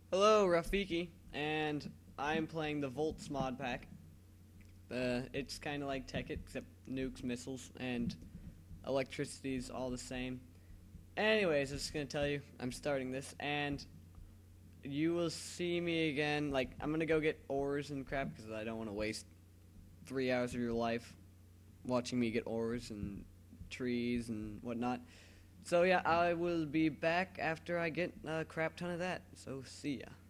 Hello, Rafiki, and I'm playing the Voltz mod pack. It's kind of like Tekkit, except nukes, missiles, and electricity's all the same. Anyways, I'm just gonna tell you, I'm starting this, and you will see me again. Like, I'm gonna go get ores and crap because I don't want to waste 3 hours of your life watching me get ores and trees and whatnot. So yeah, I will be back after I get a crap ton of that. So see ya.